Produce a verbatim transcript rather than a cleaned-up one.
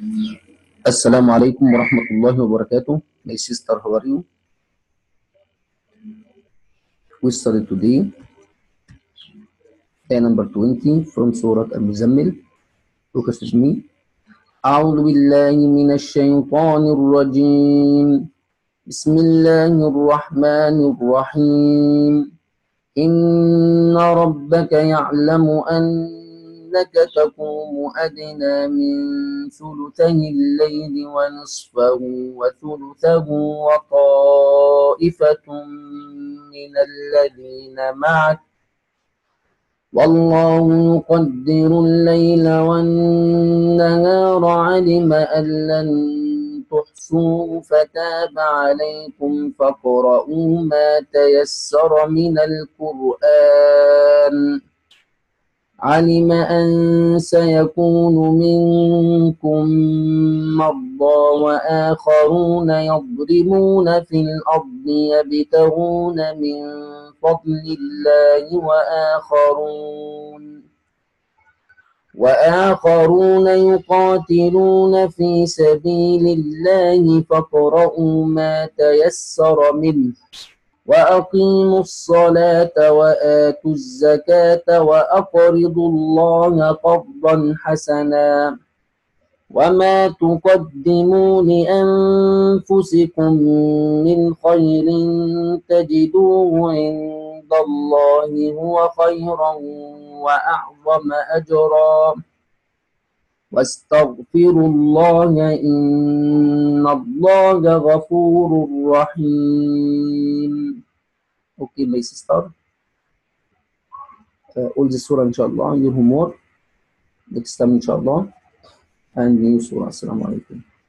Assalamu alaikum warahmatullahi wabarakatuh. My sister, how are you? We study today ayah number twenty from Surah Al-Muzammil. Look at me. أعوذ بالله من الشيطان الرجيم. بسم الله الرحمن الرحيم. إن ربك يعلم أنك تقوم أدنى من ثلثي الليل ونصفه وثلثه وطائفة من الذين معك والله يقدر الليل والنهار علم أن لن تحصوه فتاب عليكم فاقرؤوا ما تيسر من القرآن علم أن سيكون منكم مرضى وآخرون يضربون في الأرض يبتغون من فضل الله وآخرون وآخرون يقاتلون في سبيل الله فاقرؤوا ما تيسر منه وأقيموا الصلاة وآتوا الزكاة وأقرضوا الله قرضا حسنا وما تقدموا لأنفسكم من خير تجدوه عند الله هو خيرا وأعظم أجرا واستغفروا الله إن الله غفور رحيم. Okay, my sister. Uh, all the surah, inshallah, your homework. Next time, inshallah. And new surah. Assalamu alaikum.